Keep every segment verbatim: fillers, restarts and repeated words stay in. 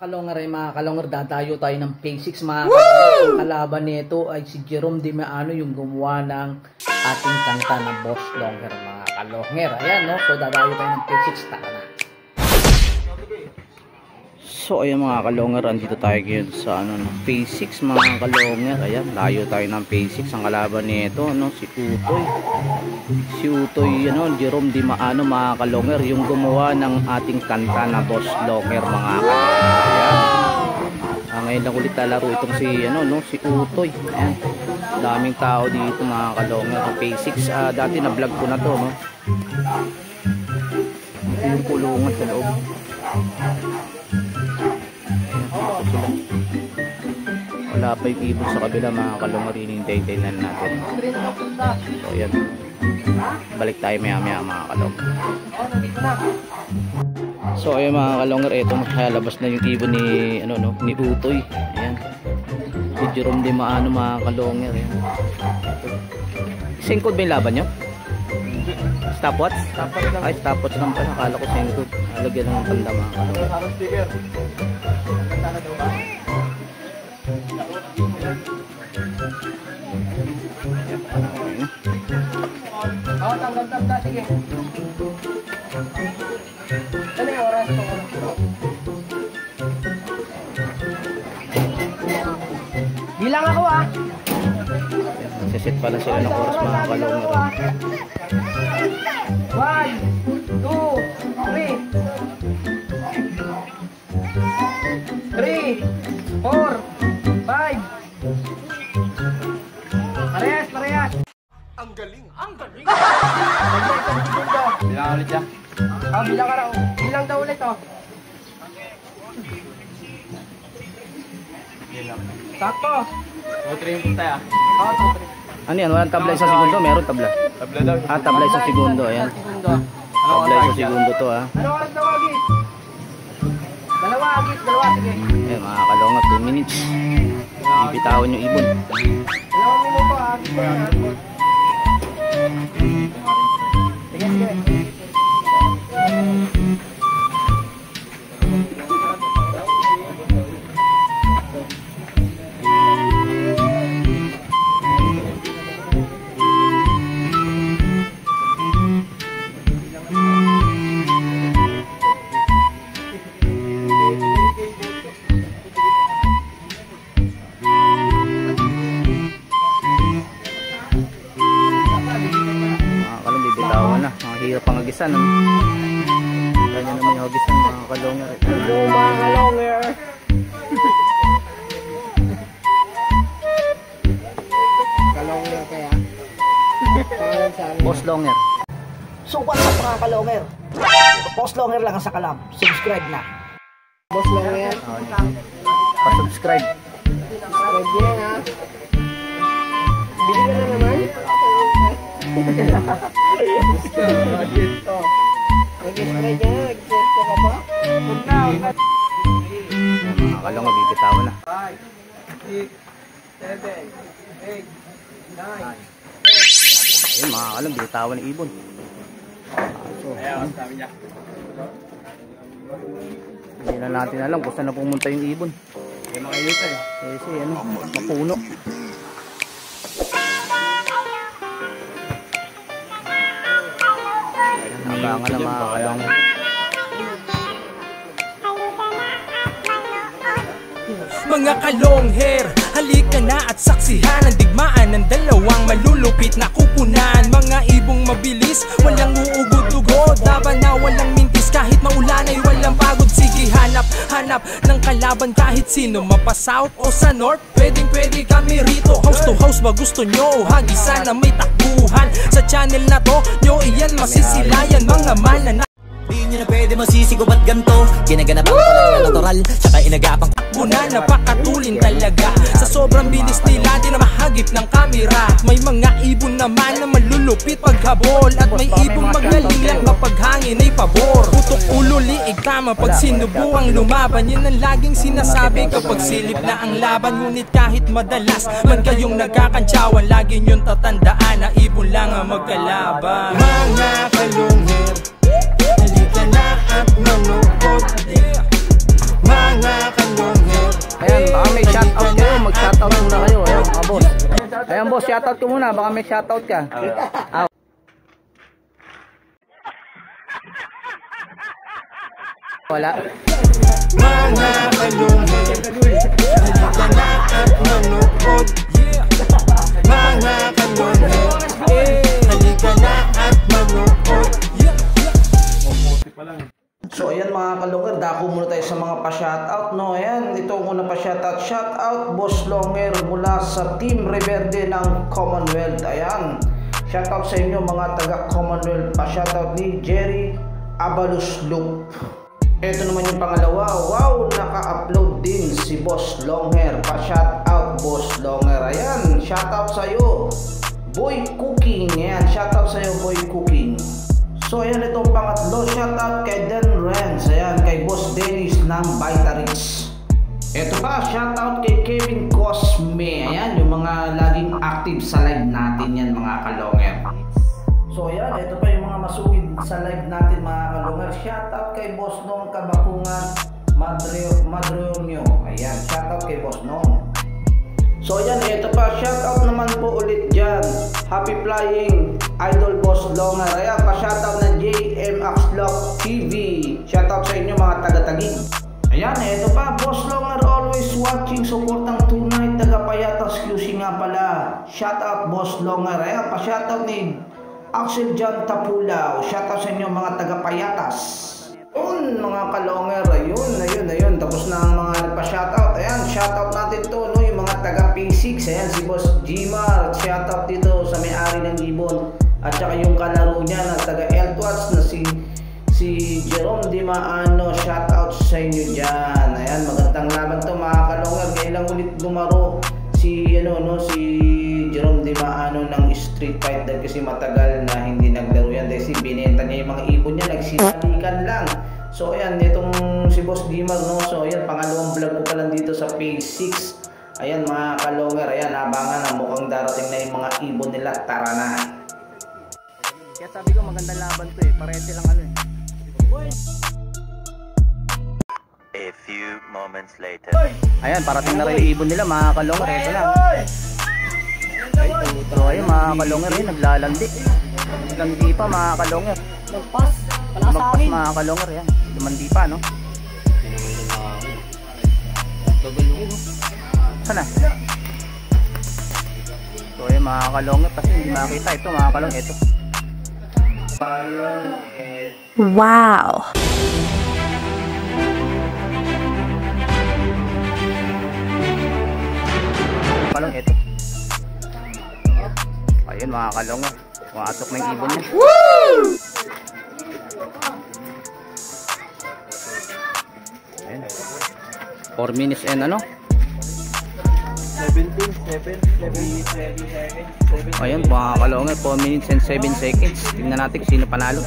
Kalongar ay mga kalongar, dadayo tayo ng Phase six mga kalongar. Ang kalaban nito ay si Jerome Di Maano, yung gumawa ng ating kanta ng Boss Longer mga kalongar. Ayan no, so dadayo tayo ng Phase six, taka na. So ayan mga kalongar, andito tayo ngayon sa ano, no, Phase six mga kalongar. Ayan, layo tayo ng Phase six. Ang kalaban nito no, si Utoy. Si Utoy, ano, Jerome Di Maano mga kalongar, yung gumawa ng ating kanta na Boss Longer mga kalongar. Ayan. Ah, ngayon lang ulit talaro itong si ano no, si Utoy. Ayan. Daming tao dito mga kalongar. Ang Phase six, ah, dati na vlog ko na to no. Ito yung pulungan sa loob. Wala pa yung ibon sa kabila mga kalongar, hinihintay-hintayin natin. So ayan, balik tayo maya maya mga kalongar. So ayan mga kalongar, eto nakalabas na yung ibon ni ano no, ni Utoy. Ayan, si Jerome Di Maano mga kalongar. Ayan, singkod ba yung laban nyo? Stopwatch? Stopwatch lang. Ay, stopwatch lang pala. Akala ko singkod. Alagyan ng tanda mga kalongar. Oo, tanggap, tanggap, sige. Ano yung oras? Bilang ako ah. Nagsisit pala sila ng oras mga kalongar. One, two, three. Three, four, five. Parehas, parehas. Ang galing, ang galing. Bilang ulit siya. Oh, bilang ka raw. Bilang daw ulit oh. Sakto. two, three yung punta ya. Oh, two, three. Ano yan? Walang tabla isang segundo? Meron tabla. Tabla daw. Ah, tabla isang segundo. Ayan. Tabla isang segundo to ah. Ano oras daw agis? Dalawa agis, dalawa. Sige. Ayan mga kalongar, two minutes. Bibitawan yung ibon. Dalawang minuto agis ko yan. Sige, sige. Hirap pang hagisan no? Ganyan naman yung hagisan mga kalongar. Hello mga kalongar. Kalongar kaya? Boss Longer. So what's up mga kalongar? Boss Longer lang sa kalam. Subscribe na. Boss Longer. Pa-subscribe. Subscribe yan ha. Bili ka na naman? Nag-spray ka, nag-spray ka ba? Mga kalongar, bibitawan na. five, six, seven, eight, nine. Ayun mga kalongar, bibitawan ng ibon. So, hindi na natin alam kung saan na pumunta yung ibon. May mga ilita eh. Kasi ano, mapuno. Abangan na mga kalongar. Mga kalong hair, halika na at saksihan ang digmaan ng dalawang malulupit na kupunan. Mga ibong mabilis, walang uugod-ugod, laban na walang mintis, kahit maulan ay walang pagod. Sige hanap, hanap ng kalaban kahit sino, mapa south o sa north, pwedeng pwede kami rito. House to house ba gusto nyo? Hagisan na may takbuhan sa channel na to, nyo iyan masisilayan. Mga manana di nyo na pwede masisigo ba't ganto? Ginaganapan ko lang na natural, tsaka inagapang takbuna, napakatulin talaga. Sa sobrang bilis nila, di na mahagip ng kamera. May mga ibon naman na malulupit paghabol, at may ibong magaling lang kapag hangin ay pabor. Putok ulo, liig tama pag sinubuang lumaban. Yan ang laging sinasabi kapag silip na ang laban. Ngunit kahit madalas man kayong nagkakantsawan, lagi nyong tatandaan na ibon lang ang magkalaban. Mga kalungher, halika na at manood. Mga kalungher, shoutout ko muna. Baka may shoutout ka. Ah. Wala. Mga kalungher, halika na at manood. Mga kalungher, halika na at manood. So ayan mga kalungher, dako muna tayo sa mga pa-shoutout, no? Ayan, ito ang una pa-shoutout. Shoutout Boss Longer mula sa Team Reverde ng Commonwealth. Ayan, shoutout sa inyo mga taga Commonwealth. Pa-shoutout ni Jerry Abalus Loop. Ito naman yung pangalawa. Wow, naka-upload din si Boss Longer. Pa-shoutout Boss Longer. Ayan, shoutout sa'yo Boy Cooking. Ayan, shoutout sa'yo Boy Cooking. So ayan, itong pangatlo, shoutout kay Dan Renz. Ayan, kay Boss Dennis ng Vitarix. Ito pa, shoutout kay Kevin Cosme. Ayan, yung mga laging active sa live natin yan mga kalonger. So ayan, ito pa yung mga masugid sa live natin mga kalonger. Shoutout kay Boss Nong Kabakungan Madre Madreonyo. Ayan, shoutout kay Boss Nong. So ayan, ito pa, shoutout naman po ulit dyan. Happy Flying Idol Boss Longer. Ayan, pa-shoutout ng J M Axlock T V. Shoutout sa inyo mga taga-tagig. Ayan, ito pa, Boss Longer always watching, supportang tunay, taga-Payatas Q C nga pala. Shoutout Boss Longer. Ayan, pa-shoutout ni Axel John Tapulaw. Shoutout sa inyo mga taga-Payatas. Yun mga kalonger, ayun, ayun, ayun. Tapos na ang mga nagpa-shoutout. Ayan, shoutout natin to, no, yung mga taga P six. Ayan, si Boss Gmar. Shoutout dito sa may-ari ng Gibbon. At saka yung kalaro niya na taga Eltwats na si si Jerome Di Maano. Shoutout sa inyo dyan. Ayan, magandang laban to mga kalonger. Ngayon lang ulit lumaro si, ano, no, si Jerome Di Maano ng Street Fight dahil kasi matagal na hindi naglaro yan dahil si binenta niya yung mga ibon niya, nagsisalikan lang. So ayan, itong si Boss Gmar, no, so ayan, pangalawang vlog ko pa lang dito sa page six. Ayan mga kalonger, ayan, abangan na mukhang darating na yung mga ibon nila. Tara na. Kaya sabi ko magandang laban to eh, parete lang ano eh. A few moments later. Ayan, parating na rin yung ibon nila mga kalonger. Ito na. So ayun mga kalonger, eh, naglalandi. Landi pa mga kalonger. Magpas, wala sa Magpas amin. mga kalonger, yan. Lumandi pa, no? Sana? So ayun mga kalonger, kasi hindi makita ito mga kalonger. Ito. Wow! Kalong ito. Ayun mga kalong, pumasok ng ibon niya. Ayun. four minutes and ano? seventeen, seven, seven, seven. Ayun mga kalong, four minutes and seven seconds. Tingnan natin kung sino panalo.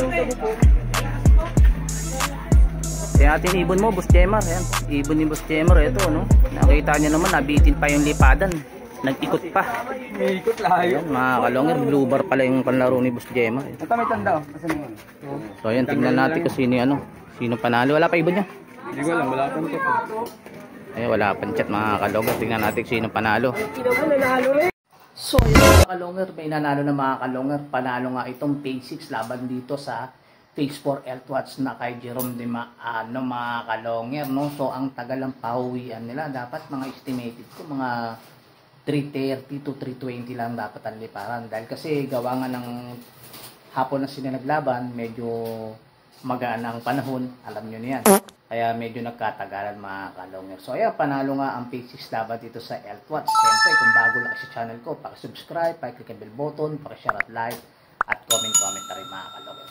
Tingnan natin ibon mo, Boss Jemar. Ayan, ibon ni Boss Jemar. Ito, no? Nakita niya naman, nabitin pa yung lipadan. Nag-ikot pa. May ikot layo. Ayan, mga kalonger, blue bar pala yung panlaro ni Boss Jemar. Ito may tanda oh. Kasi yun. So ayan, tingnan natin kung sino, ano, sino panalo. Wala pa ibon niya. Hindi ko alam, wala pang chat. Ay, wala pang chat mga kalonger. Tingnan natin kung sino panalo. So ayan, Mga kalonger, may nanalo na mga kalonger. Panalo nga itong page six laban dito sa phase four Eltwats na kay Jerome Di Maano mga kalonger, no? So ang tagal ng pauwian nila, dapat mga estimated ko mga three thirty to three twenty lang dapat ang liparan. Dahil kasi gawa nga ng hapon na sila naglaban, medyo magaan ang panahon, alam nyo na yan. Kaya medyo nagkatagalan mga kalonger. So ayan, panalo nga ang page six laban dito sa Eltwats. Siyempre, kung bago lang sa channel ko, pakisubscribe, pakiclick ang bell button, pakishare at like, at comment commentary mga kalonger.